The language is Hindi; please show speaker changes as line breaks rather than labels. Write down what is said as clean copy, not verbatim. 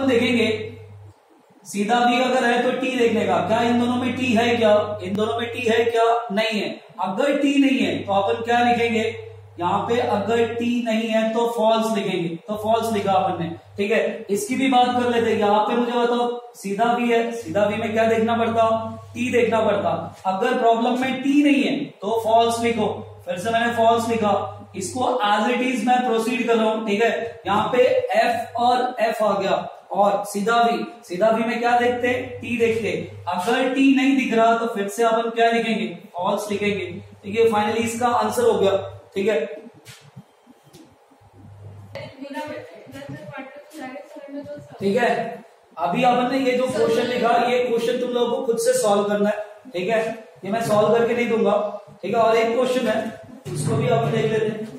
अपन देखेंगे सीधा भी अगर है तो टी देखने का, क्या इन दोनों में टी है, क्या इन दोनों में टी है, क्या नहीं है। अगर टी नहीं है तो अपन क्या लिखेंगे यहाँ पे, अगर टी नहीं है तो फॉल्स लिखेंगे, तो फॉल्स लिखा अपन ने। ठीक है, इसकी भी बात कर लेते हैं। यहाँ पे मुझे बताओ सीधा भी है, सीधा भी में क्या देखना पड़ता, टी देखना पड़ता। अगर प्रॉब्लम में टी नहीं है तो फॉल्स लिखो, फिर से मैंने फॉल्स लिखा। इसको एज इट इज मैं प्रोसीड कर रहा हूं। ठीक है, यहाँ पे एफ और एफ आ गया, और सीधा भी में क्या देखते हैं, टी देखते हैं। अगर टी नहीं दिख रहा तो फिर से अपन क्या लिखेंगे, फॉल्स लिखेंगे। ठीक है, फाइनली इसका आंसर हो गया। ठीक है, ठीक है, अभी अपन ने ये जो क्वेश्चन लिखा, ये क्वेश्चन तुम लोगों को खुद से सॉल्व करना है। ठीक है, ये मैं सॉल्व करके नहीं दूंगा। ठीक है, और एक क्वेश्चन है उसको भी अपन देख लेते हैं।